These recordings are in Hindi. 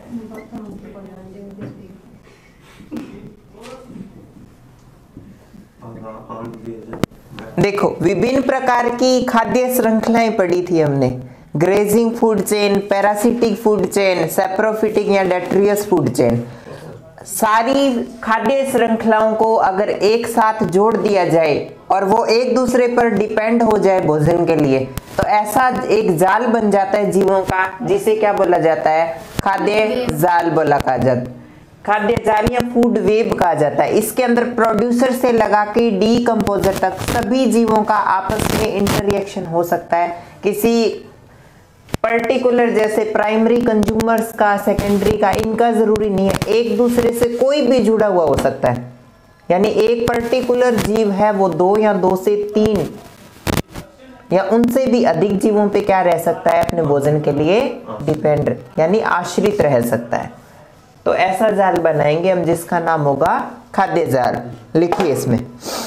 देखो, विभिन्न प्रकार की खाद्य श्रृंखलाएं पढ़ी थी हमने। Grazing food chain, parasitic food chain, saprophytic या डेट्रियस फूड चेन। सारी खाद्य श्रृंखलाओं को अगर एक साथ जोड़ दिया जाए और वो एक दूसरे पर डिपेंड हो जाए भोजन के लिए, तो ऐसा एक जाल बन जाता है जीवों का, जिसे क्या बोला जाता है? खाद्य जाल बोला जाता, खाद्य जाल या फूड वेब कहा जाता है। इसके अंदर प्रोड्यूसर से लगा के डीकंपोजर तक सभी जीवों का आपस में इंटररिएक्शन हो सकता है। किसी पर्टिकुलर जैसे प्राइमरी कंज्यूमर्स का, सेकेंडरी का, इनका जरूरी नहीं है, एक दूसरे से कोई भी जुड़ा हुआ हो सकता है। यानी एक पर्टिकुलर जीव है, वो 2 या 2 से 3 या उनसे भी अधिक जीवों पे क्या रह सकता है? अपने भोजन के लिए डिपेंड यानी आश्रित रह सकता है। तो ऐसा जाल बनाएंगे हम जिसका नाम होगा खाद्य जाल। लिखिए इसमें,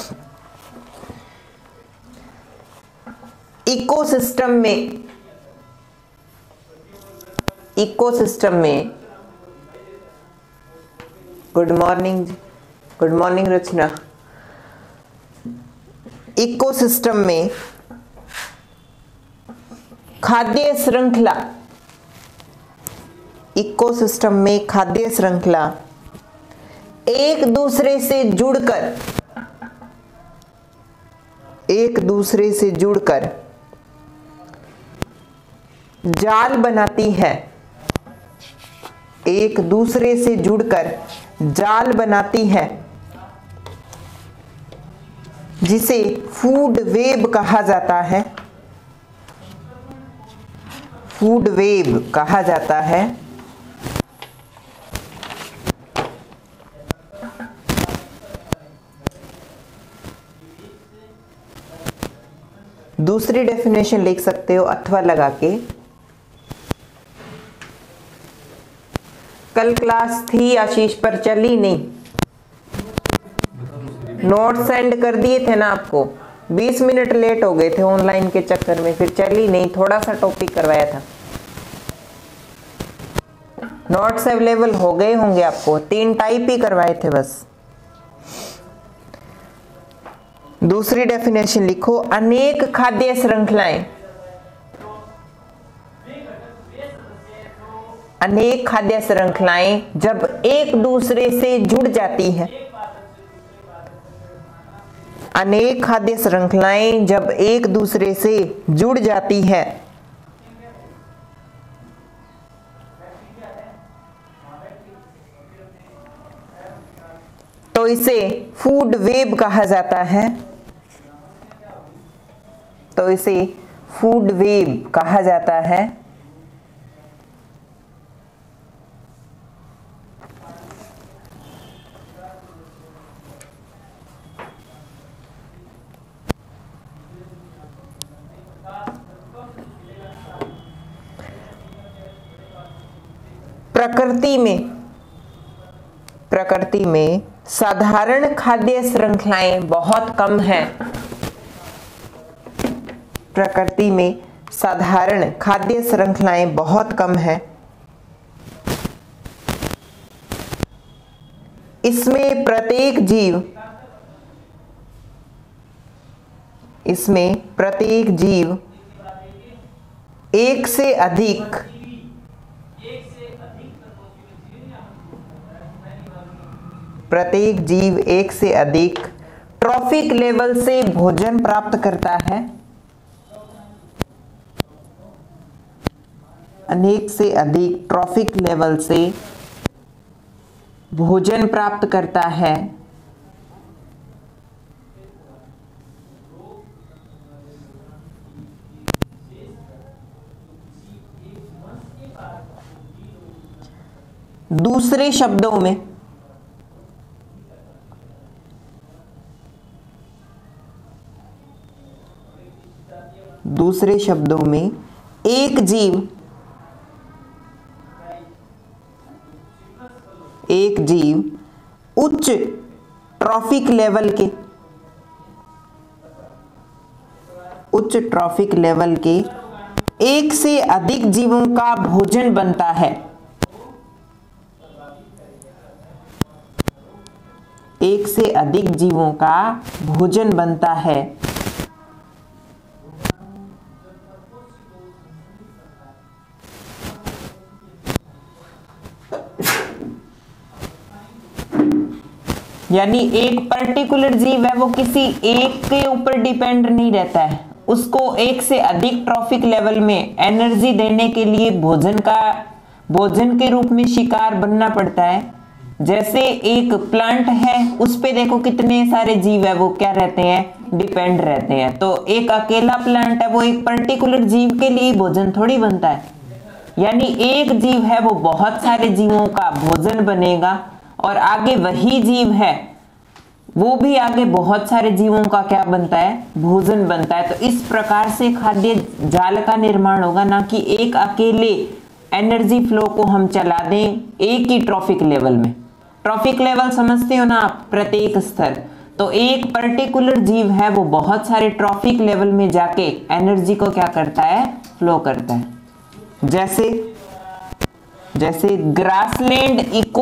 इकोसिस्टम में गुड मॉर्निंग रचना। इकोसिस्टम में खाद्य श्रृंखला एक दूसरे से जुड़कर जाल बनाती है, एक दूसरे से जुड़कर जाल बनाती है, जिसे फूड वेब कहा जाता है। फूड वेब कहा जाता है। दूसरी डेफिनेशन लिख सकते हो अथवा लगा के। कल क्लास थी आशीष पर चली नहीं, नोट सेंड कर दिए थे ना आपको, 20 मिनट लेट हो गए थे ऑनलाइन के चक्कर में, फिर चली नहीं, थोड़ा सा टॉपिक करवाया था। नोट्स अवेलेबल हो गए होंगे आपको, 3 टाइप ही करवाए थे बस। दूसरी डेफिनेशन लिखो, अनेक खाद्य श्रृंखलाएं, अनेक खाद्य श्रृंखलाएं जब एक दूसरे से जुड़ जाती हैं, अनेक खाद्य श्रृंखलाएं जब एक दूसरे से जुड़ जाती है तो इसे फूड वेब कहा जाता है। तो इसे फूड वेब कहा जाता है। प्रकृति में साधारण खाद्य श्रृंखलाएं बहुत कम हैं। प्रकृति में साधारण खाद्य श्रृंखलाएं बहुत कम हैं। इसमें प्रत्येक जीव एक से अधिक ट्रॉफिक लेवल से भोजन प्राप्त करता है। अनेक से अधिक ट्रॉफिक लेवल से भोजन प्राप्त करता है। दूसरे शब्दों में एक जीव उच्च ट्रॉफिक लेवल के एक से अधिक जीवों का भोजन बनता है। एक से अधिक जीवों का भोजन बनता है। यानी एक पर्टिकुलर जीव है वो किसी एक के ऊपर डिपेंड नहीं रहता है, उसको एक से अधिक ट्रॉफिक लेवल में एनर्जी देने के लिए भोजन के रूप में शिकार बनना पड़ता है। जैसे एक प्लांट है, उस पे देखो कितने सारे जीव है वो क्या रहते हैं, डिपेंड रहते हैं। तो एक अकेला प्लांट है वो एक पर्टिकुलर जीव के लिए भोजन थोड़ी बनता है, यानी एक जीव है वो बहुत सारे जीवों का भोजन बनेगा और आगे वही जीव है वो भी आगे बहुत सारे जीवों का क्या बनता है, भोजन बनता है। तो इस प्रकार से खाद्य जाल का निर्माण होगा, ना कि एक अकेले एनर्जी फ्लो को हम चला दें एक ही ट्रॉफिक लेवल में। ट्रॉफिक लेवल समझते हो ना आप, प्रत्येक स्तर। तो एक पर्टिकुलर जीव है वो बहुत सारे ट्रॉफिक लेवल में जाके एनर्जी को क्या करता है, फ्लो करता है। जैसे ग्रासलैंड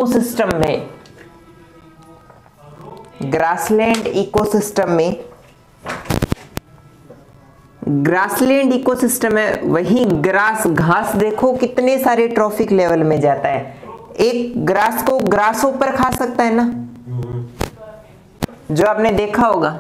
इकोसिस्टम में वही घास देखो कितने सारे ट्रॉफिक लेवल में जाता है। एक ग्रास को ग्रास ऊपर खा सकता है ना, जो आपने देखा होगा।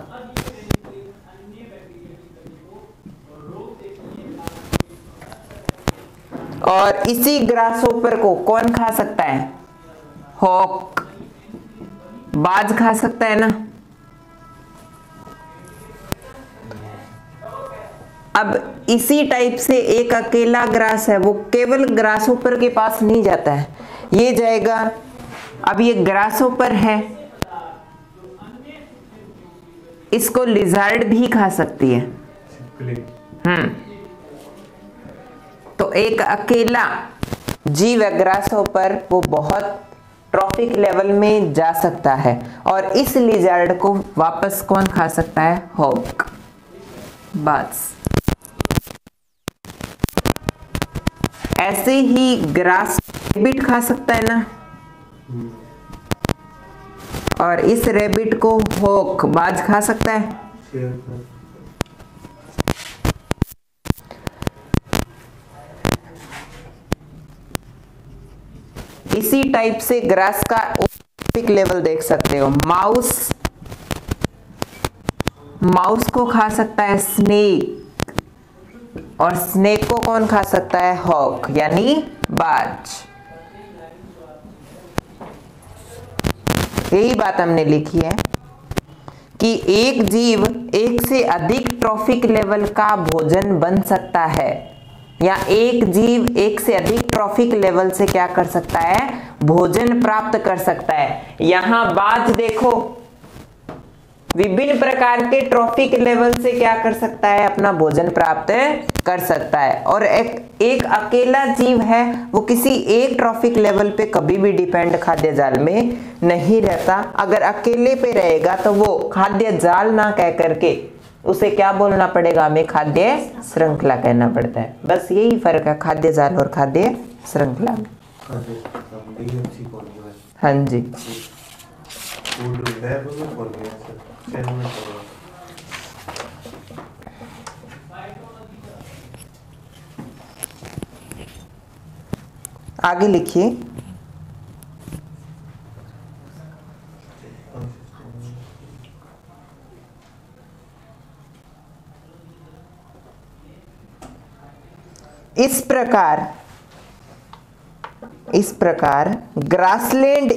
और इसी ग्रासहोपर को कौन खा सकता है, हॉक, बाज खा सकता है ना। अब इसी टाइप से एक अकेला ग्रास है वो केवल ग्रासहोपर के पास नहीं जाता है, ये जाएगा। अब ये ग्रासहोपर है, इसको लिजार्ड भी खा सकती है। तो एक अकेला जीव है ग्रासहोपर वो बहुत ट्रॉफिक लेवल में जा सकता है, और इस लिजार्ड को वापस कौन खा सकता है, हॉक, बाज। ऐसे ही ग्रास रैबिट खा सकता है ना, और इस रैबिट को हॉक, बाज खा सकता है। इसी टाइप से ग्रास का ट्रॉफिक लेवल देख सकते हो। माउस को खा सकता है स्नेक, और स्नेक को कौन खा सकता है, हॉक, यानी बाज। यही बात हमने लिखी है कि एक जीव एक से अधिक ट्रॉफिक लेवल का भोजन बन सकता है, या एक जीव एक से अधिक ट्रॉफिक लेवल से क्या कर सकता है, भोजन प्राप्त कर सकता है। यहां बाज देखो विभिन्न प्रकार के ट्रॉफिक लेवल से क्या कर सकता है, अपना भोजन प्राप्त कर सकता है। और एक अकेला जीव है वो किसी एक ट्रॉफिक लेवल पे कभी भी डिपेंड खाद्य जाल में नहीं रहता। अगर अकेले पे रहेगा तो वो खाद्य जाल ना कह करके उसे क्या बोलना पड़ेगा, हमें खाद्य श्रृंखला कहना पड़ता है। बस यही फर्क है खाद्य जाल और खाद्य श्रृंखला में। हाँ जी, आगे लिखिए। इस प्रकार ग्रासलैंड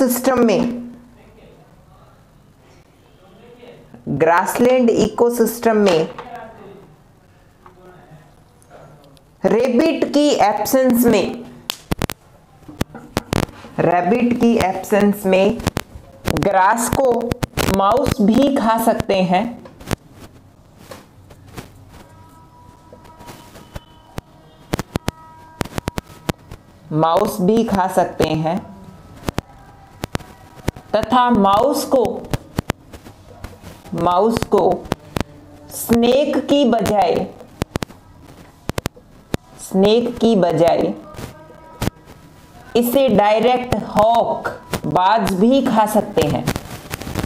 इकोसिस्टम में रैबिट की एब्सेंस में ग्रास को माउस भी खा सकते हैं, तथा माउस को स्नेक की बजाय इसे डायरेक्ट हॉक, बाज भी खा सकते हैं।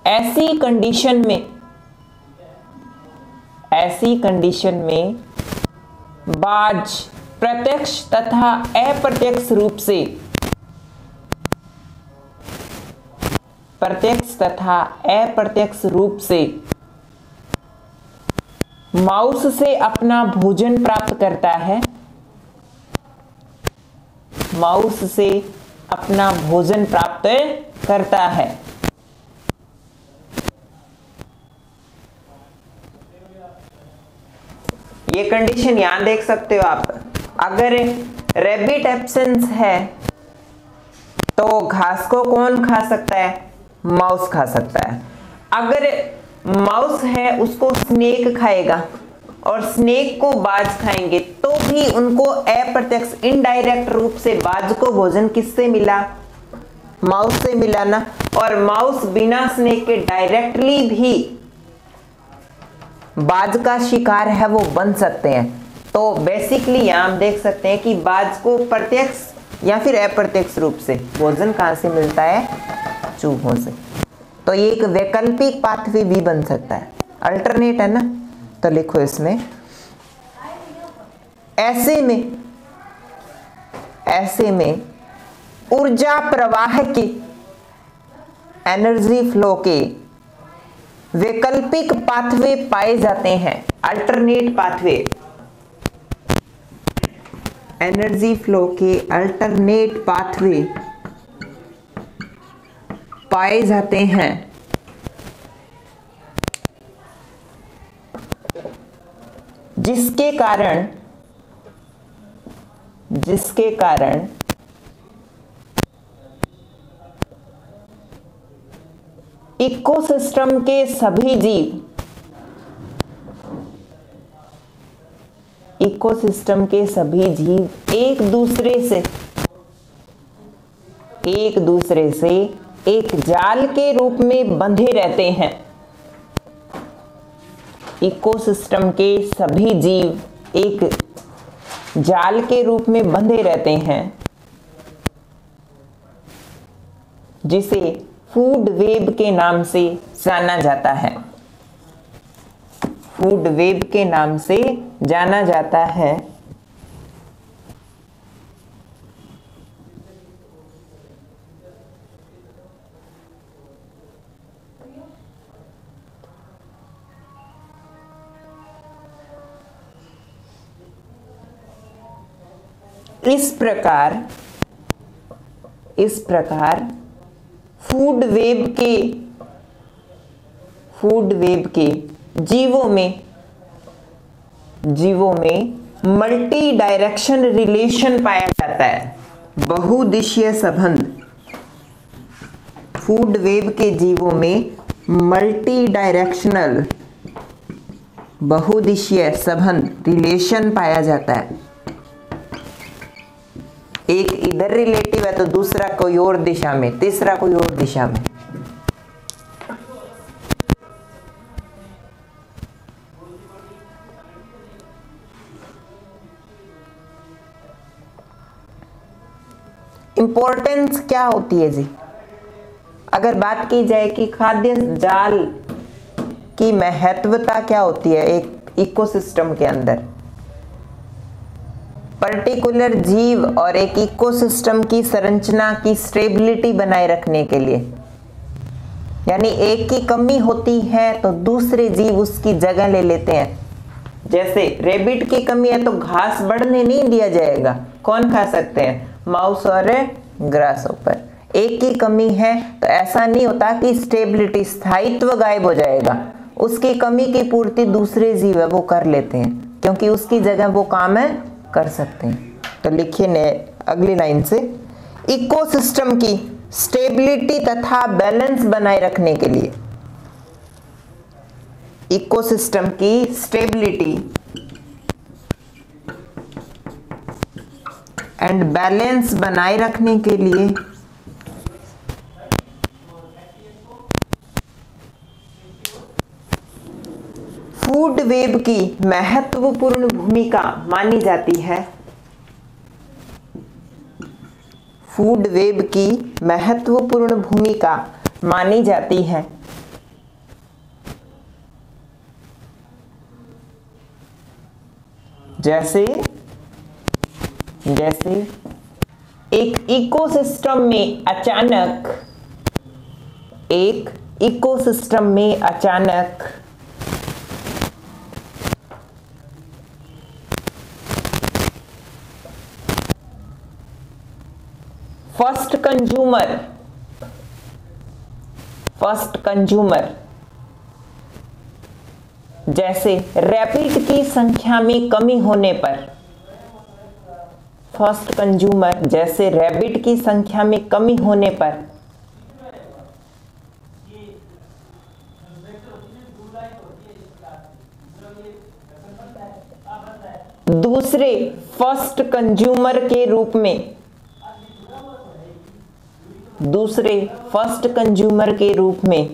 ऐसी कंडीशन में बाज प्रत्यक्ष तथा अप्रत्यक्ष रूप से माउस से अपना भोजन प्राप्त करता है, माउस से अपना भोजन प्राप्त करता है। ये कंडीशन यहां देख सकते हो आप। अगर रैबिट एब्सेंस है तो घास को कौन खा सकता है? माउस खा सकता है। अगर माउस है उसको स्नेक खाएगा और स्नेक को बाज खाएंगे तो भी उनको अप्रत्यक्ष इनडायरेक्ट रूप से बाज को भोजन किससे मिला? माउस से मिला ना। और माउस बिना स्नेक के डायरेक्टली भी बाज का शिकार है वो बन सकते हैं। तो बेसिकली यहां हम देख सकते हैं कि बाज को प्रत्यक्ष या फिर अप्रत्यक्ष रूप से भोजन कहां से मिलता है? चूहों से। तो ये एक वैकल्पिक पाथवे भी बन सकता है, अल्टरनेट है ना। तो लिखो इसमें ऐसे में ऊर्जा प्रवाह के एनर्जी फ्लो के वैकल्पिक पाथवे पाए जाते हैं, अल्टरनेट पाथवे। एनर्जी फ्लो के अल्टरनेट पाथवे पाए जाते हैं, जिसके कारण इकोसिस्टम के सभी जीव एक दूसरे से एक जाल के रूप में बंधे रहते हैं। इकोसिस्टम के सभी जीव एक जाल के रूप में बंधे रहते हैं, जिसे फूड वेब के नाम से जाना जाता है। फूड वेब के नाम से जाना जाता है। इस प्रकार फूड वेब के जीवों में मल्टी डायरेक्शन रिलेशन पाया जाता है, बहुदिशीय संबंध। फूड वेब के जीवों में मल्टी डायरेक्शनल बहुदिशीय संबंध रिलेशन पाया जाता है। एक इधर रिलेटिव है तो दूसरा कोई और दिशा में, तीसरा कोई और दिशा में। इंपॉर्टेंस क्या होती है जी? अगर बात की जाए कि खाद्य जाल की महत्वता क्या होती है एक इकोसिस्टम के अंदर, पर्टिकुलर जीव और एक इकोसिस्टम की संरचना की स्टेबिलिटी बनाए रखने के लिए, यानी एक की कमी होती है तो दूसरे जीव उसकी जगह ले लेते हैं। जैसे रेबिट की कमी है तो घास बढ़ने नहीं दिया जाएगा, कौन खा सकते हैं? माउस और ग्रास ऊपर। एक की कमी है तो ऐसा नहीं होता कि स्टेबिलिटी स्थायित्व गायब हो जाएगा, उसकी कमी की पूर्ति दूसरे जीव है वो कर लेते हैं, क्योंकि उसकी जगह वो काम है कर सकते हैं। तो लिखिए अगली लाइन से, इकोसिस्टम की स्टेबिलिटी तथा बैलेंस बनाए रखने के लिए, इकोसिस्टम की स्टेबिलिटी एंड बैलेंस बनाए रखने के लिए फूड वेब की महत्वपूर्ण भूमिका मानी जाती है। फूड वेब की महत्वपूर्ण भूमिका मानी जाती है। जैसे एक इकोसिस्टम में अचानक फर्स्ट कंज्यूमर जैसे रैबिट की संख्या में कमी होने पर, फर्स्ट कंज्यूमर जैसे रैबिट की संख्या में कमी होने पर दूसरे फर्स्ट कंज्यूमर के रूप में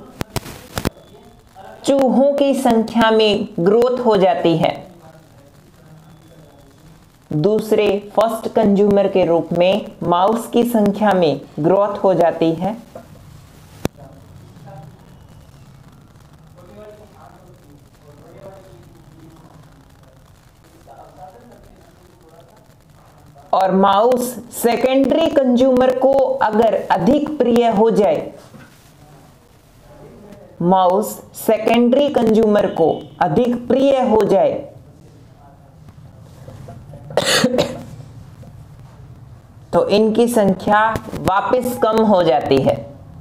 चूहों की संख्या में ग्रोथ हो जाती है। दूसरे फर्स्ट कंज्यूमर के रूप में माउस की संख्या में ग्रोथ हो जाती है। और माउस सेकेंडरी कंज्यूमर को अगर अधिक प्रिय हो जाए, माउस सेकेंडरी कंज्यूमर को अधिक प्रिय हो जाए तो इनकी संख्या वापस कम हो जाती है।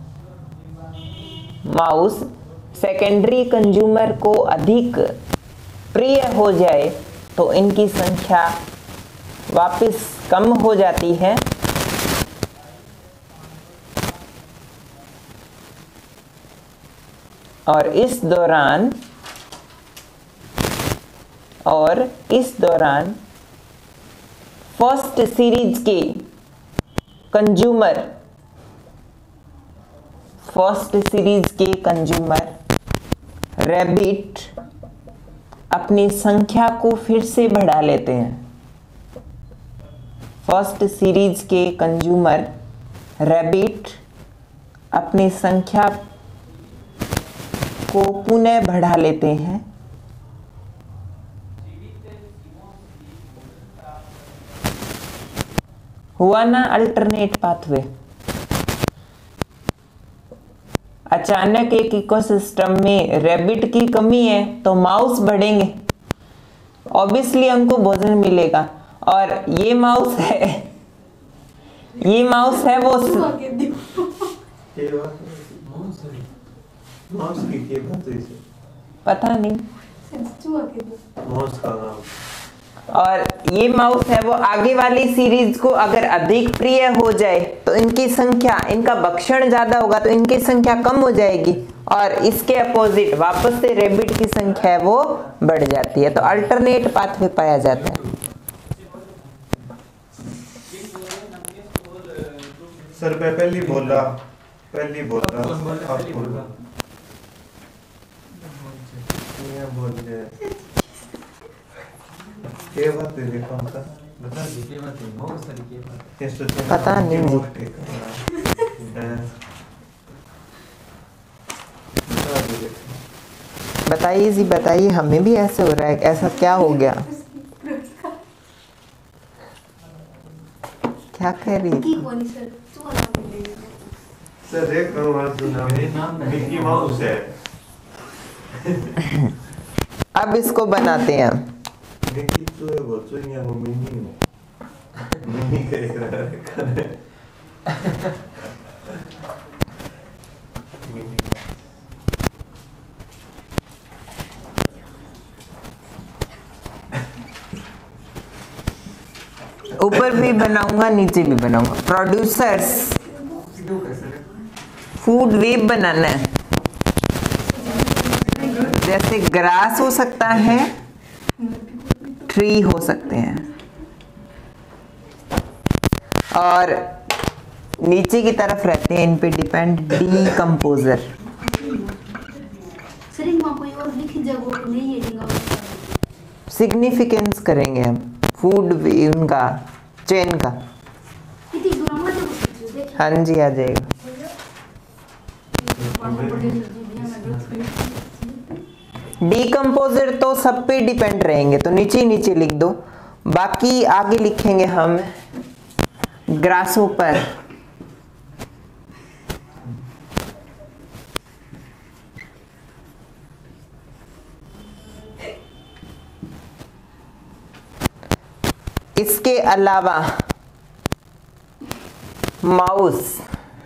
माउस सेकेंडरी कंज्यूमर को अधिक प्रिय हो जाए तो इनकी संख्या वापस कम हो जाती है। और इस दौरान फर्स्ट सीरीज के कंज्यूमर रैबिट अपनी संख्या को फिर से बढ़ा लेते हैं। फर्स्ट सीरीज के कंज्यूमर रैबिट अपनी संख्या को पुनः बढ़ा लेते हैं। हुआ ना अल्टरनेट पाथवे। अचानक एक इकोसिस्टम में रैबिट की कमी है तो माउस बढ़ेंगे, ऑब्वियसली हमको भोजन मिलेगा। और ये माउस है वो पता नहीं। और ये माउस है वो आगे वाली सीरीज को अगर अधिक प्रिय हो जाए तो इनकी संख्या, इनका भक्षण ज्यादा होगा तो इनकी संख्या कम हो जाएगी। और इसके अपोजिट वापस से रैबिट की संख्या है वो बढ़ जाती है। तो अल्टरनेट पाथवे पाया जाता है। सर मैं पहली बोला आप बोल क्या बात है पता नहीं। बताइए जी, बताइए, हमें भी ऐसे हो रहा है। ऐसा क्या हो गया? क्या कह रही है? सर एक मिकी माउस है। अब इसको बनाते हैं हम। ऊपर भी बनाऊंगा, नीचे भी बनाऊंगा। प्रोड्यूसर्स फूड वेब बनाना है। जैसे ग्रास हो सकता है, ट्री हो सकते हैं, और नीचे की तरफ रहते हैं इन पे डिपेंड डीकंपोजर। सिग्निफिकेंस करेंगे हम फूड उनका चेन का। हाँ जी, आ जाएगा। डिकम्पोजर तो सब पे डिपेंड रहेंगे, तो नीचे नीचे लिख दो, बाकी आगे लिखेंगे हम ग्रासहोपर। इसके अलावा माउस,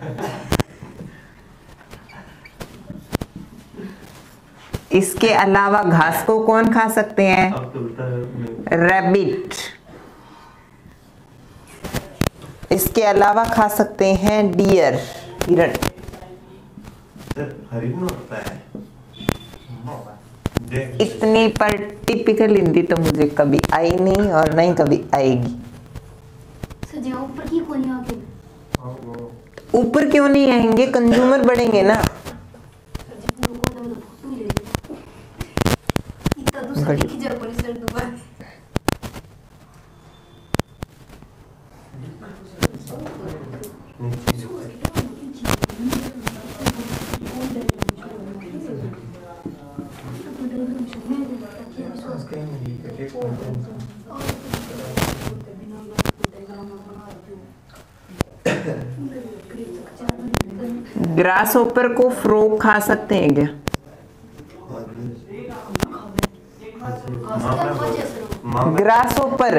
इसके अलावा घास को कौन खा सकते हैं? रैबिट। इसके अलावा खा सकते हैं डियर, हिरण। हरिण होता है। इतनी पर टिपिकल हिंदी तो मुझे कभी आई नहीं और नहीं कभी आएगी। ऊपर क्यों नहीं आएंगे, कंज्यूमर बढ़ेंगे ना। ग्रास होपर को फ्रॉग खा सकते हैं क्या? ग्रास होपर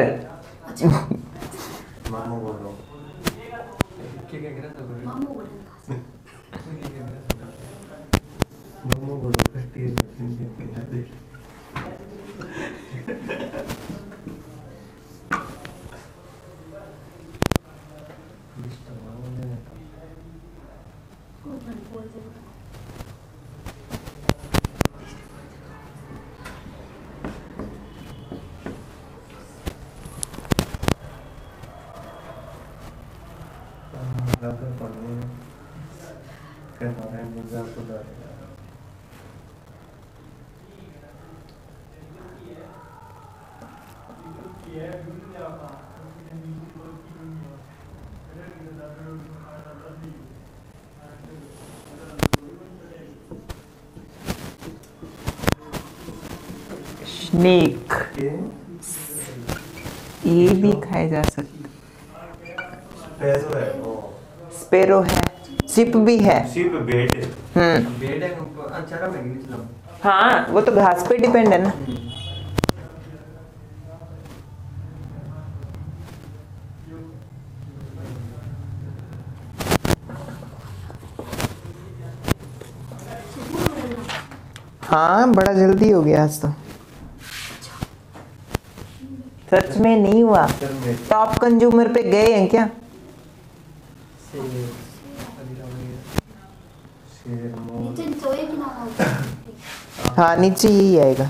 स्नेक, ये भी खाए जा सकते। स्पैरो है, सिप भी है। सिप बेट है। बेट है। हाँ, वो तो घास पे डिपेंड है ना। हाँ, बड़ा जल्दी हो गया आज तो। सच में नहीं हुआ। टॉप कंज्यूमर पे गए हैं क्या? हाँ, नीचे यही आएगा।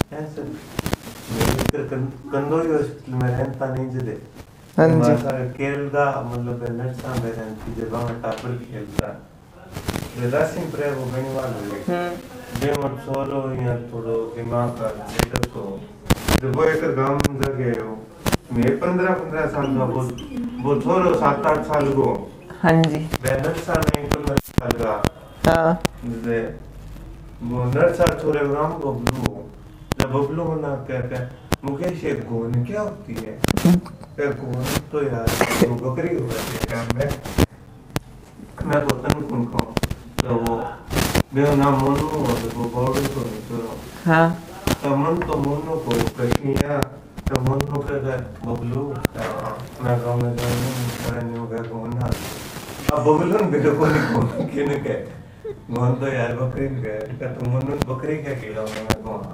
हाँ जी। केरल का मतलब नटसा बेरंती जब हम टापर खेलता रेदासिंग प्रे वो बनी वाला है। जब मत सोलो या थोड़ो दिमाग का लेटर को जब वो एक गांव में गए हो मैं 15 साल का वो थोड़ो 7-8 साल को। हाँ जी। बैनर सा नहीं 15 साल का। हाँ। जैसे वो नटसा थोड़े ग्राम को ब्लू जब बबलू होना कहता है मुकेश ये गोन क्या होती है? गोन तो यार वो बकरी होती है मैं बोलता हूँ उनको तो वो मेरा नाम मोनू हो तो वो बॉर्डर को तो हाँ तो मोनू को प्रश्निया तो मोनू का बबलू मैं गाँव में जाऊँ हो गया गोना अब बबलू ने बेटा को नहीं गोन क्यों नहीं कहे गोन तो यार बकरी का तो मोनू बकरी क्या किया मैं गोना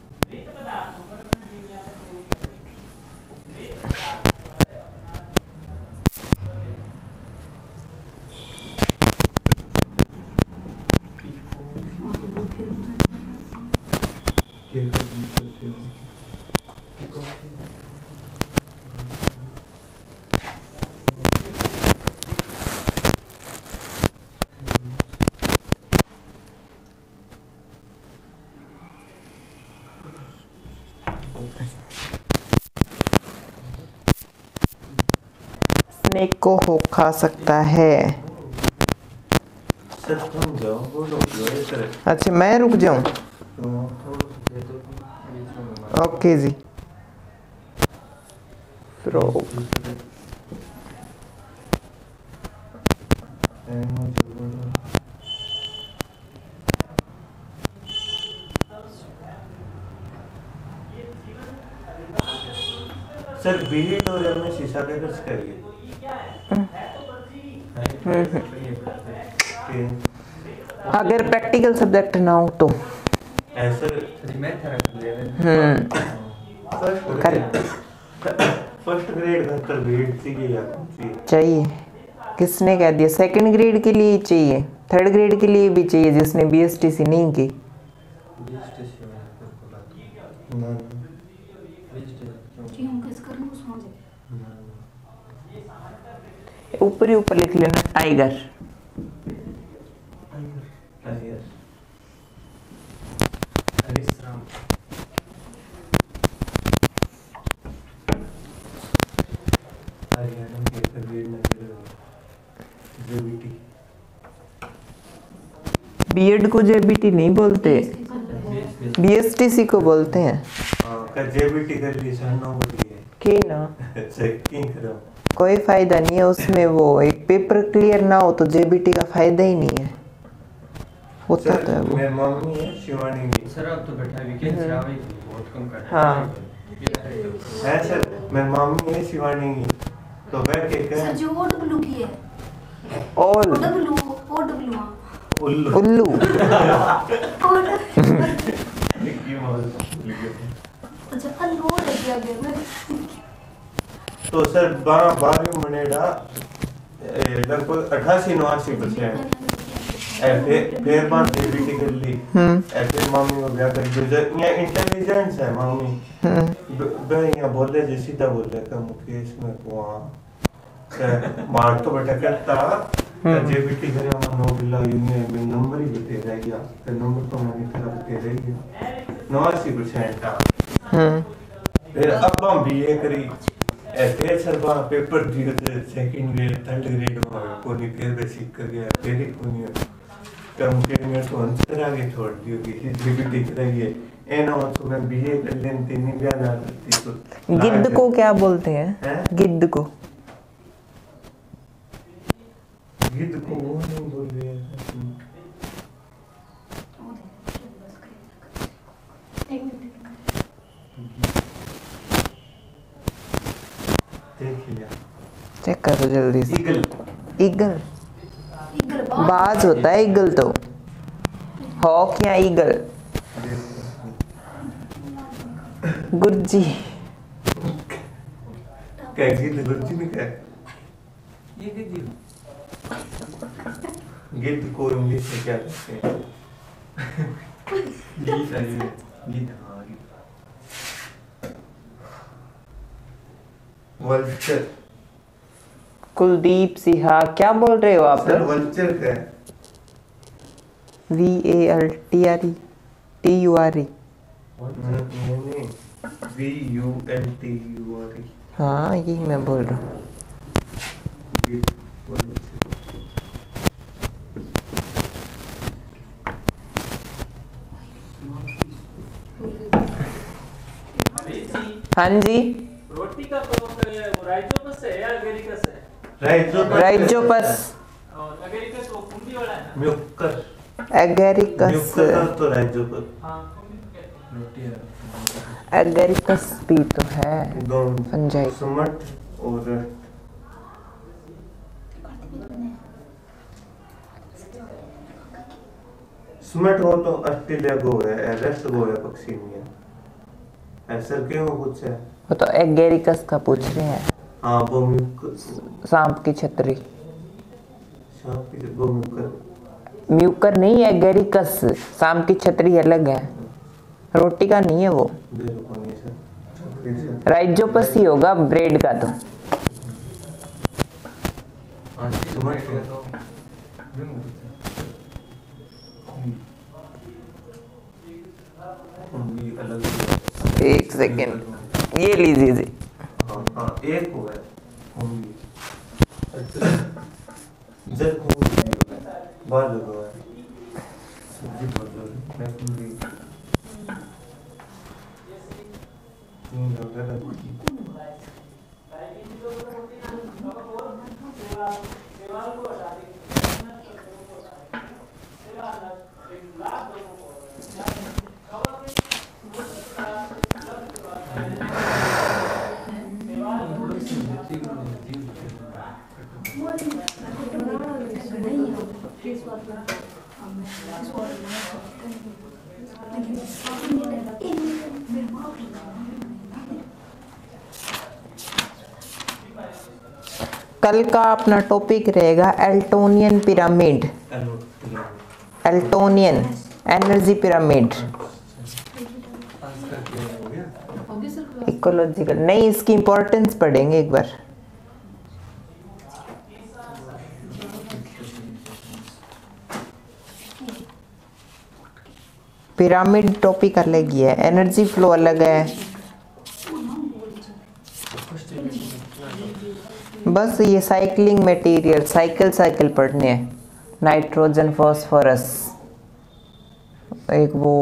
स्नेक को हो खा सकता है। अच्छा मैं रुक जाऊं? तो ओके जी। फ्रो सर बीएड और एमए शीशा के कुछ करिए अगर प्रैक्टिकल सब्जेक्ट ना हो तो ऐसे फर्स्ट ग्रेड का बीएड चाहिए या कुछ चाहिए। किसने कह दिया? सेकंड ग्रेड के लिए चाहिए, थर्ड ग्रेड के लिए भी चाहिए जिसने बीएसटीसी नहीं की। ऊपर ही ऊपर लिख लेना टाइगर। बीएड को जेबीटी नहीं बोलते, बीएसटीसी को बोलते हैं। जेबीटी कर ली सर नो बोलिए की ना चेकिंग करो, कोई फायदा नहीं है उसमें। वो एक पेपर क्लियर ना हो तो जेबीटी का फायदा ही नहीं है। होता तो है वो। मेरी मम्मी है शिवानी की। सर अब तो बैठा वीकेंड से आवे बहुत कम कर। हाँ है सर, मेरी मम्मी है शिवानी की, तो बैठ के सर जो ओडब्ल्यू की है, ऑल ओडब्ल्यू उल्लू उल्लू अच्छा अल्लू रह गया मैं। तो सर 12 मनेड़ा लगभग 88-89%। फिर बात जेबीटी कर ली, फिर मम्मी को ब्याह कर दिया। यहाँ इंटेलिजेंस है मम्मी, यहाँ बोले जैसी था बोले का मुकेश में वहाँ मार तो बेटा करता जेबीटी करे हम नोबिला यूनियन नंबर ही बते रह गया, फिर नंबर तो मैंने तेरा बते रह गया 89% था। फिर अब हम बीए करी, फिर सर वहाँ पेपर दिए थे सेकंड ग्रेड थर्ड ग्रेड में कोई फिर बेसिक कर गया, फिर ही कोई कम के में तो अंतर आगे छोड़ दियो किसी जेबीटी कर रही है ए ना तो मैं बीए कर लेन तीन ब्याह ना करती तो। गिद्ध को क्या बोलते हैं? गिद्ध को गिद्ध को वो नहीं बोल रहे हैं। देख लिया, चेक करो जल्दी से। ईगल ईगल बाज होता है ईगल तो, हॉक या ईगल। गुज्जी क्या गिद्ध गुज्जी में क्या ये दे दियो। गिद्ध को इंग्लिश में क्या कहते हैं? गीत है गीत हाँ वल्चर। कुलदीप सिहा क्या बोल रहे हो आप? सर वल्चर क्या है? VALTRE नहीं VULTURE। हाँ यही मैं बोल रहा हूँ। हाँ जी रोटी का तो राइजोपस है या एगेरिकस है? राइजोपस और एगेरिकस वो कुंडी वाला है ना? म्यूकर एगेरिकस म्यूकर तो राइजोपस। हाँ एगेरिकस भी तो है फंजाई। सुमट और सुमट हो तो ऑस्ट्रेलिया गो है, एरेस्ट गो है पक्षी में ऐसा क्यों कुछ है? वो तो एगेरिकस का पूछ रहे हैं। हाँ वो म्यूकर सांप की छतरी। सांप की वो म्यूकर म्यूकर नहीं है, एगेरिकस सांप की छतरी अलग है, रोटी का नहीं है वो। राइजोपस ही होगा ब्रेड का तो। एक सेकेंड ये लीजिए जी। हाँ एक हुआ है होंगी जल होंगी बाल हुआ है सब्जी बहुत मैं होंगी कल का अपना टॉपिक रहेगा Eltonian pyramid, Eltonian energy pyramid, ecological नहीं, इसकी इंपॉर्टेंस पढ़ेंगे एक बार। पिरामिड टॉपिक अलग ही है, एनर्जी फ्लो अलग है। बस ये साइक्लिंग मटेरियल, साइकिल पढ़ने हैं। नाइट्रोजन, फॉस्फोरस, एक वो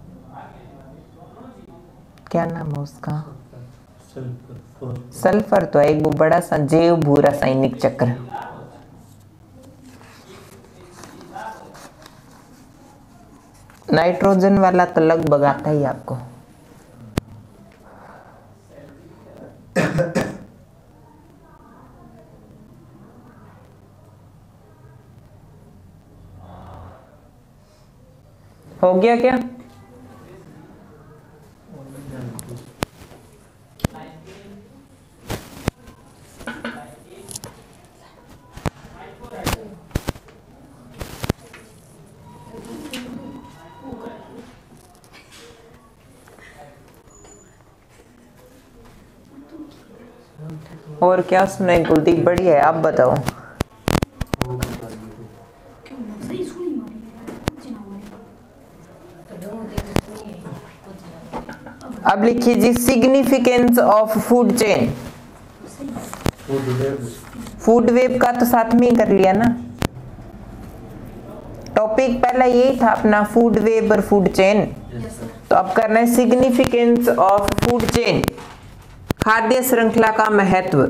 क्या नाम है उसका, सल्फर तो है, एक वो बड़ा सा जैव भू रासायनिक चक्र। नाइट्रोजन वाला तो लगभग आता ही आपको। हो गया क्या? और क्या सुनाई कुलदीप? बढ़िया है, आप बताओ। अब लिखिए जी, significance of food chain. Food web का तो साथ में ही कर लिया ना, टॉपिक पहला यही था अपना, फूड वेब और फूड चेन। तो अब करना है सिग्निफिकेंस ऑफ फूड चेन, खाद्य श्रृंखला का महत्व।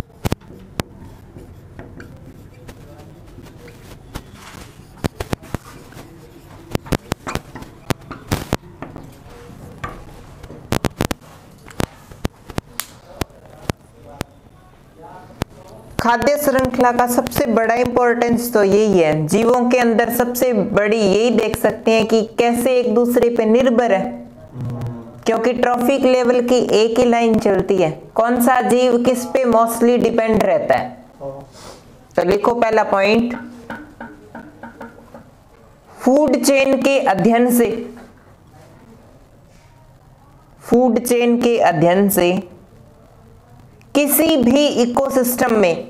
खाद्य श्रृंखला का सबसे बड़ा इंपॉर्टेंस तो यही है, जीवों के अंदर सबसे बड़ी यही देख सकते हैं कि कैसे एक दूसरे पे निर्भर है, क्योंकि ट्रॉफिक लेवल की एक ही लाइन चलती है, कौन सा जीव किस पे मोस्टली डिपेंड रहता है। तो लिखो पहला पॉइंट, फूड चेन के अध्ययन से, फूड चेन के अध्ययन से किसी भी इकोसिस्टम में,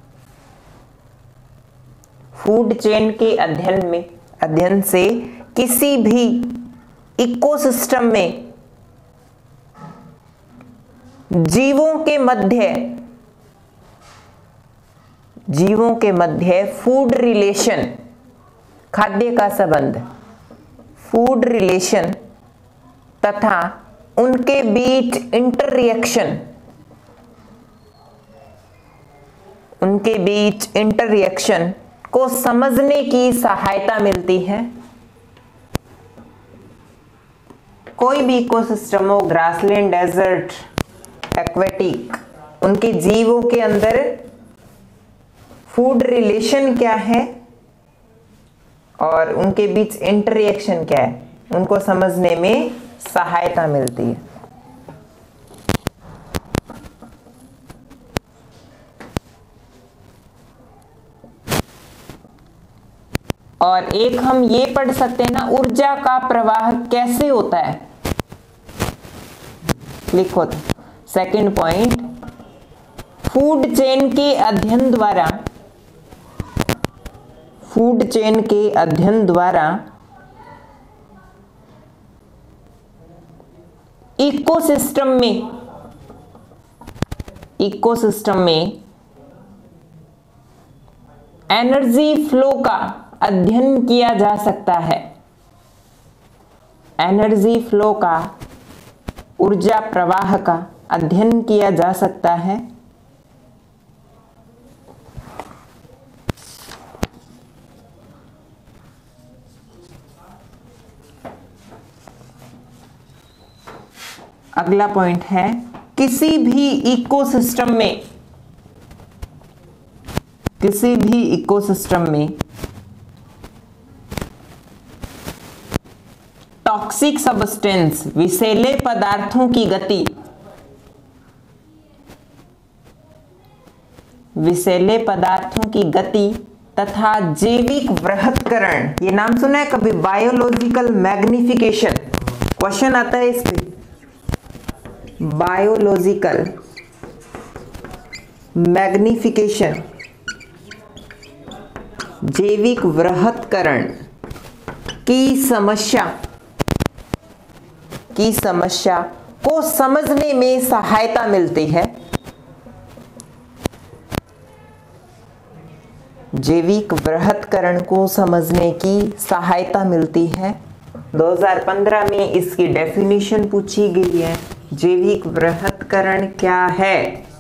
फूड चेन के अध्ययन से किसी भी इकोसिस्टम में जीवों के मध्य फूड रिलेशन, खाद्य का संबंध, फूड रिलेशन तथा उनके बीच इंटररिएक्शन को समझने की सहायता मिलती है। कोई भी इकोसिस्टम हो, ग्रासलैंड, डेजर्ट, एक्वेटिक, उनके जीवों के अंदर फूड रिलेशन क्या है और उनके बीच इंटररिएक्शन क्या है, उनको समझने में सहायता मिलती है। और एक हम ये पढ़ सकते हैं ना, ऊर्जा का प्रवाह कैसे होता है। लिखो तो सेकंड पॉइंट, फूड चेन के अध्ययन द्वारा इकोसिस्टम में एनर्जी फ्लो का अध्ययन किया जा सकता है। एनर्जी फ्लो का, ऊर्जा प्रवाह का अध्ययन किया जा सकता है। अगला पॉइंट है, किसी भी इकोसिस्टम में टॉक्सिक सब्सटेंस विषैले पदार्थों की गति तथा जैविक वृहत्करण, ये नाम सुना है कभी? बायोलॉजिकल मैग्निफिकेशन, क्वेश्चन आता है इस पे। बायोलॉजिकल मैग्निफिकेशन, जैविक वृहत्करण की समस्या को समझने में सहायता मिलती है। जैविक वृहत्करण को समझने की सहायता मिलती है। 2015 में इसकी डेफिनेशन पूछी गई है। जैविक वृहत्करण क्या है?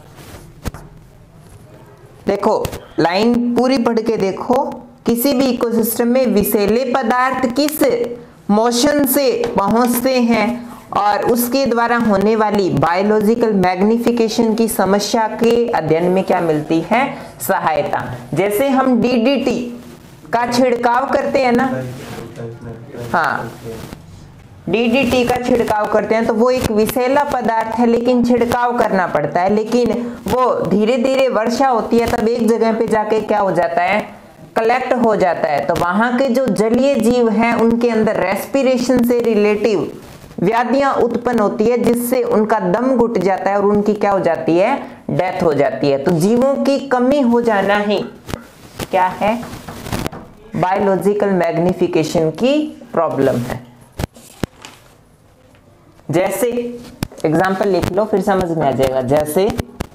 देखो, लाइन पूरी पढ़ के देखो। किसी भी इकोसिस्टम में विषैले पदार्थ किस मोशन से पहुंचते हैं और उसके द्वारा होने वाली बायोलॉजिकल मैग्निफिकेशन की समस्या के अध्ययन में क्या मिलती है? सहायता। जैसे हम DDT का छिड़काव करते हैं ना, हाँ, DDT का छिड़काव करते हैं तो वो एक विषैला पदार्थ है, लेकिन छिड़काव करना पड़ता है, लेकिन वो धीरे धीरे वर्षा होती है तब एक जगह पे जाके क्या हो जाता है? कलेक्ट हो जाता है। तो वहां के जो जलीय जीव हैं उनके अंदर रेस्पिरेशन से रिलेटिव व्याधियां उत्पन्न होती है, जिससे उनका दम घुट जाता है और उनकी क्या हो जाती है? डेथ हो जाती है। तो जीवों की कमी हो जाना ही क्या है? बायोलॉजिकल मैग्निफिकेशन की प्रॉब्लम है। जैसे एग्जाम्पल लिख लो, फिर समझ में आ जाएगा। जैसे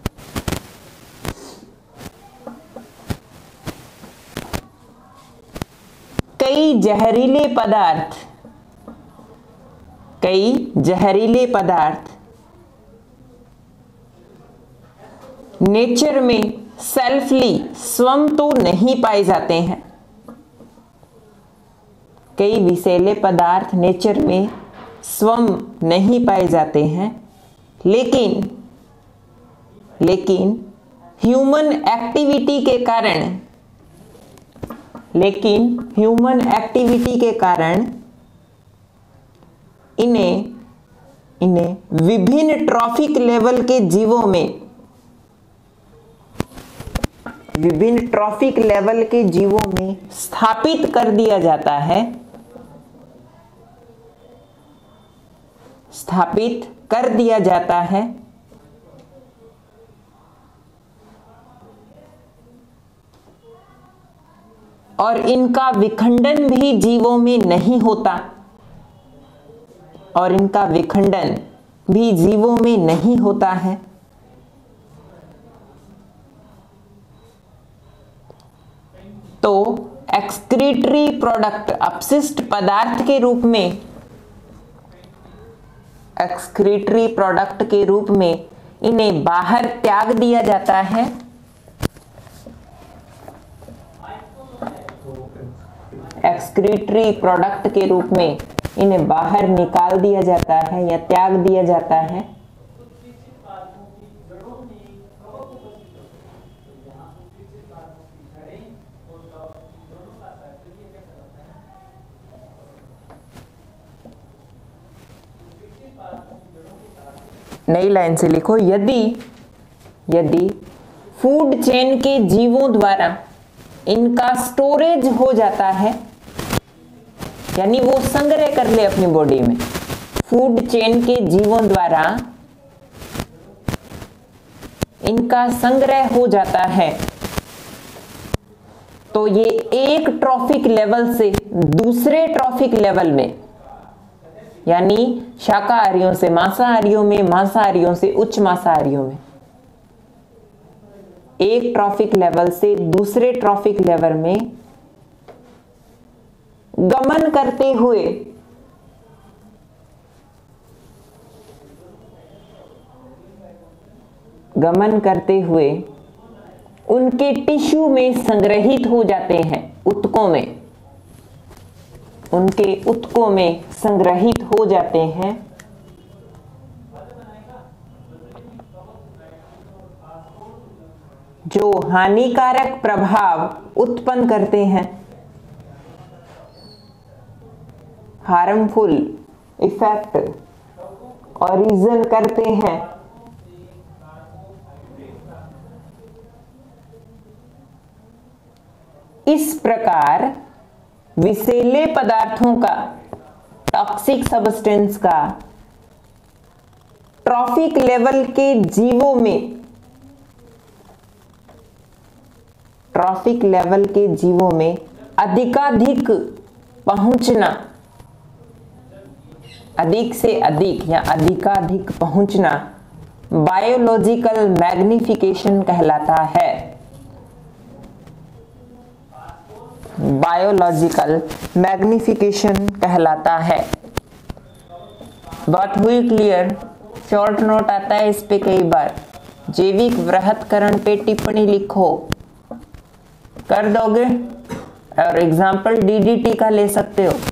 कई जहरीले पदार्थ नेचर में सेल्फली स्वयं तो नहीं पाए जाते हैं। कई विषैले पदार्थ नेचर में स्वयं नहीं पाए जाते हैं, लेकिन ह्यूमन एक्टिविटी के कारण इन्हें विभिन्न ट्रॉफिक लेवल के जीवों में स्थापित कर दिया जाता है। और इनका विखंडन भी जीवों में नहीं होता। है। तो एक्सक्रीटरी प्रोडक्ट अपशिष्ट पदार्थ के रूप में इन्हें बाहर त्याग दिया जाता है। एक्सक्रीटरी प्रोडक्ट के रूप में इन्हें बाहर निकाल दिया जाता है या त्याग दिया जाता है। नई लाइन से लिखो, यदि फूड चेन के जीवों द्वारा इनका स्टोरेज हो जाता है, यानी वो संग्रह कर ले अपनी बॉडी में, फूड चेन के जीवों द्वारा इनका संग्रह हो जाता है, तो ये एक ट्रॉफिक लेवल से दूसरे ट्रॉफिक लेवल में, यानी शाकाहारियों से मांसाहारियों में, मांसाहारियों से उच्च मांसाहारियों में, एक ट्रॉफिक लेवल से दूसरे ट्रॉफिक लेवल में गमन करते हुए गमन करते हुए उनके टिश्यू में संग्रहित हो जाते हैं, ऊतकों में, उनके ऊतकों में संग्रहित हो जाते हैं। जो हानिकारक प्रभाव उत्पन्न करते हैं, हार्मफुल इफेक्ट ओरिजिन करते हैं। इस प्रकार विषैले पदार्थों का, टॉक्सिक सब्सटेंस का ट्रॉफिक लेवल के जीवों में, ट्रॉफिक लेवल के जीवों में अधिकाधिक पहुंचना, अधिक से अधिक या अधिकाधिक पहुंचना बायोलॉजिकल मैग्निफिकेशन कहलाता है। बायोलॉजिकल मैग्निफिकेशन कहलाता है। बात हुई क्लियर? शॉर्ट नोट आता है इस पे कई बार। जैविक वृहत्करण पे टिप्पणी लिखो, कर दोगे? और एग्जाम्पल डीडीटी का ले सकते हो।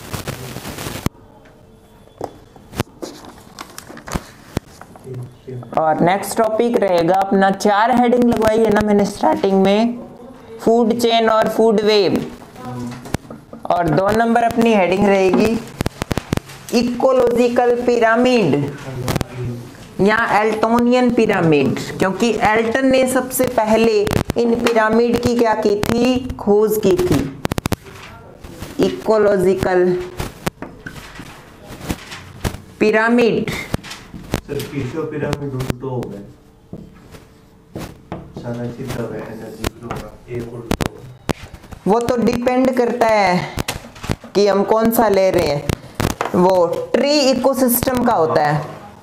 और नेक्स्ट टॉपिक रहेगा अपना, 4 हेडिंग लगवाई है ना मैंने स्टार्टिंग में, फूड चेन और फूड वेब। और 2 नंबर अपनी हेडिंग रहेगी इकोलॉजिकल पिरामिड या एल्टोनियन पिरामिड, क्योंकि एल्टन ने सबसे पहले इन पिरामिड की क्या की थी? खोज की थी। Ecological pyramid. सर पीछे पिरामिड उल्टो हो गए, सारा सीधा हो गया, एनर्जी फ्लो का एक उल्टो। वो तो डिपेंड करता है कि हम कौन सा ले रहे हैं। वो ट्री इकोसिस्टम का होता है,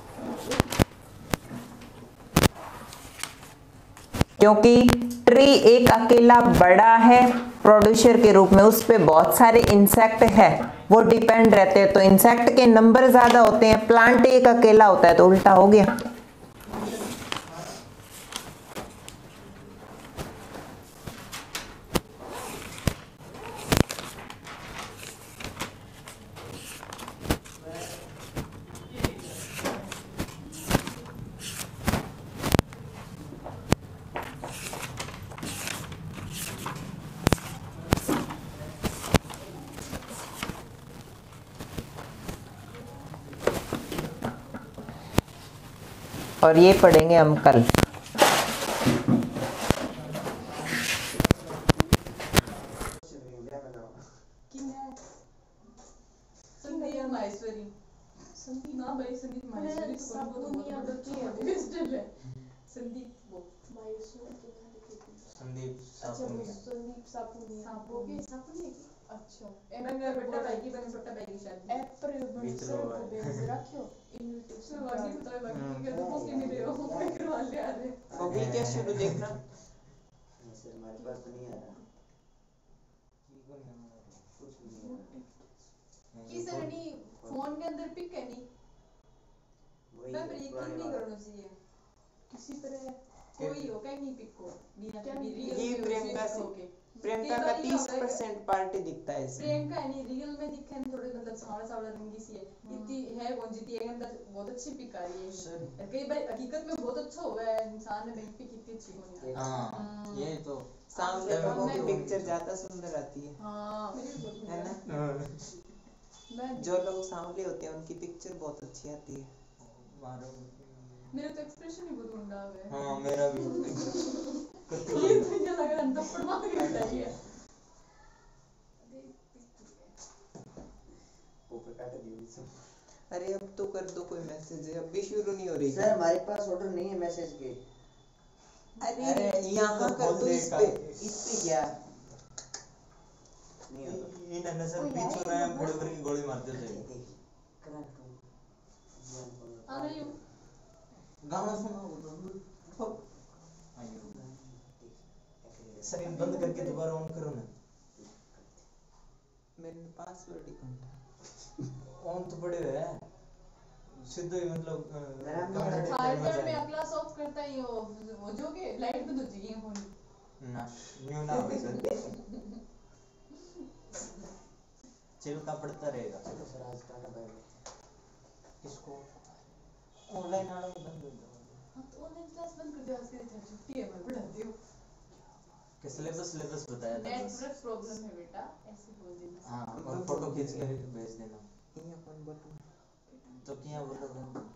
क्योंकि ट्री एक अकेला बड़ा है प्रोड्यूसर के रूप में, उस पे बहुत सारे इंसेक्ट है, वो डिपेंड रहते हैं, तो इंसेक्ट के नंबर ज्यादा होते हैं। प्लांट एक अकेला होता है, तो उल्टा हो गया। और ये पढ़ेंगे हम कल। अच्छा मैंने बेटा बैगी बने छोटा बैगी शायद ऐप पर सर को भेज रखियो इनविटेशन वाली तो बाकी के तो पोस्ट नहीं रहे हो करवा ले आ रहे अभी क्या शुरू देखना सर हमारे पास तो नहीं आ रहा कुछ नहीं आ रहा की सर नहीं फोन के अंदर पिक है नहीं मैं पर यकीन नहीं करना चाहिए किसी तरह कोई हो कहीं नहीं पिक को ये प्रियंका का 30% पार्टी दिखता है इसमें। प्रियंका है नहीं रियल में दिखे थोड़े मतलब सावला सावला रंगी सी है, इतनी है कौन जीती है अंदर बहुत अच्छी पिक आ रही है। कई बार हकीकत में बहुत अच्छा हुआ है इंसान ने बैंक पिक कितनी अच्छी होनी है। हां ये तो सामने लोगों की पिक्चर ज्यादा सुंदर आती है। हां है ना? जो लोग सांवले होते हैं उनकी पिक्चर बहुत अच्छी आती है। मेरा तो एक्सप्रेशन ही बहुत उंडा है। हां मेरा भी मुझे लग रहा है थप्पड़ मार के चाहिए ऊपर काट दियो इसको। अरे अब तो कर दो कोई मैसेज है, अब भी शुरू नहीं हो रही। सर हमारे पास ऑर्डर नहीं है मैसेज के। अरे यहाँ कर दो इस पे क्या नहीं आता इन सर पीछे रहे हैं खड़े करके गोली मारते थे आ रही हूं गाना सुनाओ सर बंद करके दोबारा ऑन करो ना। मेरे पासवर्ड ही कौन था? ऑन तो पड़े हुए हैं सीधे ही मतलब चार्जर में अगला ऑफ करता ही वो जो के लाइट बंद हो जाएगी फोन ना न्यू ना हो सर चिलका पड़ता रहेगा। चलो सर आज टाटा बाय बाय। किसको ऑनलाइन आना बंद हो गया। हां तो ऑनलाइन क्लास बंद कर दिया आज के छुट्टी है मैं पढ़ा दियो कि सिलेबस बताया था बस। नेटवर्क प्रॉब्लम है बेटा ऐसे बोल देना। हां और फोटो खींच कर भेज देना। ये कौन बोलूं तो क्या बोलोगे?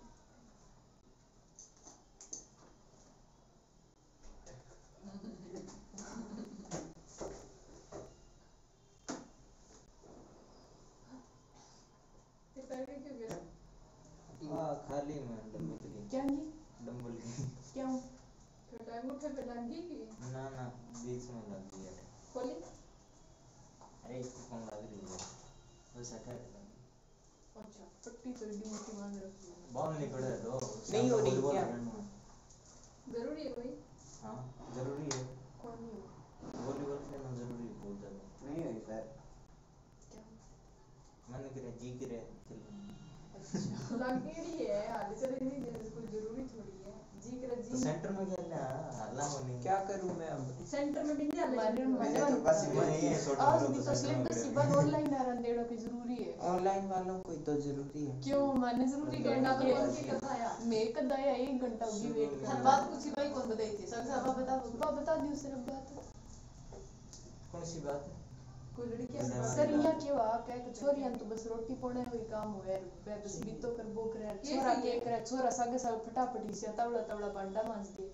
ते पैर क्यों गिरा? हां खाली में डंबल की क्या नहीं डंबल की क्यों फिर टाइम उठे पे लगी कि ना ना बीच में लग गई है। खोली अरे इसको कौन लग रही है बस हटा दे। अच्छा पट्टी तो डी मोटी मान रखी है बॉल नहीं पड़े तो नहीं हो रही क्या? जरूरी है कोई हां जरूरी है। कौन नहीं हो वॉलीबॉल खेलना जरूरी है बहुत ज्यादा। नहीं हुई सर। क्या मन करे जी करे अच्छा लगेड़ी है हाल चले नहीं जैसे कोई जरूरी थोड़ी है जी कर तो जी सेंटर में खेलना हल्ला होने क्या करूं मैं अब? सेंटर में बिंदे हाल मैंने तो बस नहीं है छोटा आज मोटा भी तो तो सेंटर में सिलेबस खेलना। बन ऑनलाइन आ रहा देड़ो की जरूरी है ऑनलाइन वालों को ही तो जरूरी है। क्यों मैंने जरूरी करना तो कौन की कथाया मैं कदाया 1 घंटा होगी वेट कर हर बात कुछ भाई कौन बताई थी सब सब बता दियो सिर्फ बात कौन सी बात है? कोई लड़की सरिया क्यों आ कह के छोरियां तो बस रोटी पोड़े हुई काम हो यार बस बीतो कर बोक रहे छोरा के करे छोरा सागे साग फटाफटी से तवड़ा तवड़ा भांडा मांज दे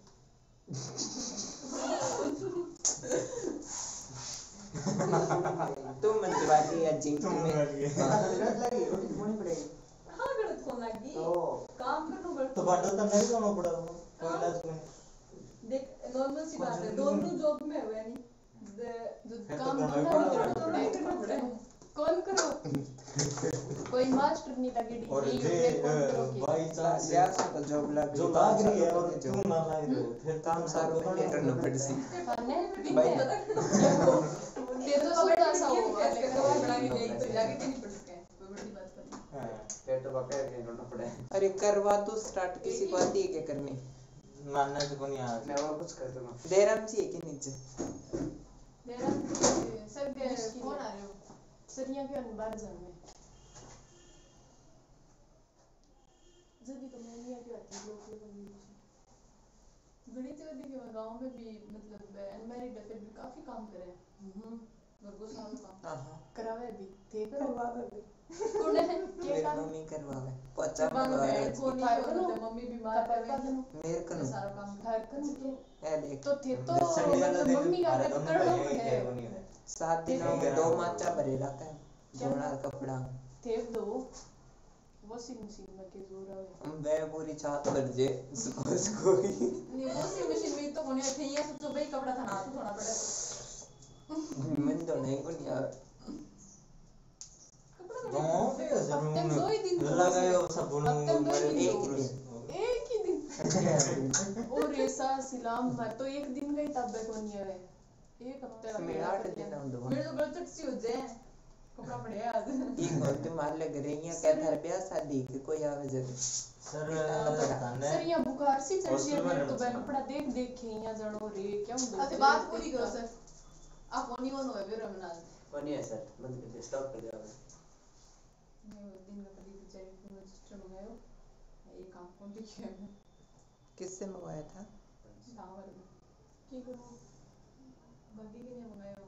तुम मंजवाती है जिंक तुम में बैठ गए। गलत लगी रोटी खोनी पड़ेगी। हां गलत कौन लगी तो काम करनो तो पड़ता बांडो तो नहीं करना पड़ा कोई इलाज को नहीं। देख नॉर्मल सी बात है दोनों जॉब में हुआ नहीं जो फिर तो काम करना ही करना पड़े कौन करो कोई मास्टर नहीं लगी और डिग्री ये कौन करो के बाई चांस या तो जॉब लग जो लाग रही है और क्यों ना लाग रही है फिर काम सारों पहले करना पड़सी खाने भाई ये तो सोचा सा होगा लेकिन वो बड़ा भी नहीं तो जाके नहीं पड़ सके कोई बड़ी बात नहीं हां पेट तो पका के रोना पड़ेगा। अरे करवा तो स्टार्ट किसी को आती है क्या करनी? मानना तो कोई नहीं आ मैं और कुछ कर दूंगा। देरम सी है कि नीचे? मेरा सर कौन आ रहे हो सरिया के बाहर जाने में जल्दी तो मैं नहीं आती आती लोग के गणित वाली के गांव में भी मतलब अनमैरिड है फिर भी काफी काम करे घर को सारा काम हां करावे भी थे करवावे भी कौन है के मेरी काम मम्मी करवावे पोचा बांग करवावे है कौन नहीं मम्मी बीमार है मेरे कनो सारा काम घर कर ए देख तो थे तो संडे वाला दिन मम्मी का हमारा दोनों करना भाई है है वो नहीं है 7 दिनों में 2 माचा भरे रखा है जोड़ा कपड़ा थे दो वॉशिंग मशीन में के जोर आवे वे पूरी छात भर जे उसको ही नहीं वॉशिंग मशीन में तो होने थे ये तो भाई कपड़ा था ना तो धोना पड़े मन तो नहीं को नहीं यार गांव पे हफ्ते में 2 ही दिन जरूर लगायो सब बोलूं हफ्ते में 2 ही एक ही दिन एक ही दिन और ऐसा सिलाम मैं तो एक दिन गई तब को नहीं आवे एक हफ्ते का मेरा 8 दिन होंदो मेरे तो गलत सी हो जाए कपड़ा पड़े आज एक घंटे मार लग रही है कहता है ब्याह शादी के कोई आवे जरूर सर थाने सर ये बुखार सी चढ़ हॉस्टल में गया तो रहना मैं कपड़ा देख देख के यहां जानो रे क्या हूं अच्छा बात पूरी करो सर आप फोन ही ऑन होए फिर रमनाल कौन है सर बंद कर दे स्टॉप कर दे आप। मैं उस दिन का कभी बेचारे को रजिस्टर मंगायो ये काम कौन लिखिया है किससे मंगवाया था? सावर में की करूं बाकी के लिए मंगायो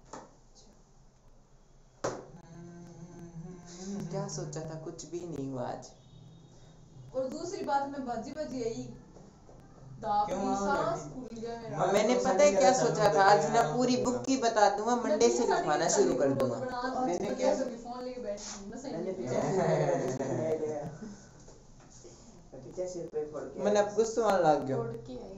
क्या सोचा था कुछ भी नहीं हुआ आज। और दूसरी बात में बाजी बाजी आई दापी सांस खुल गया मेरा मैंने पता है क्या सोचा था आज ना पूरी बुक की बता दूंगा मंडे से लिखवाना शुरू कर दूंगा। मैंने क्या फोन लेके बैठी बस मैंने नहीं 85 रुपए फोड़ के मैंने अब गुस्सा आने लग गया छोड़ के आई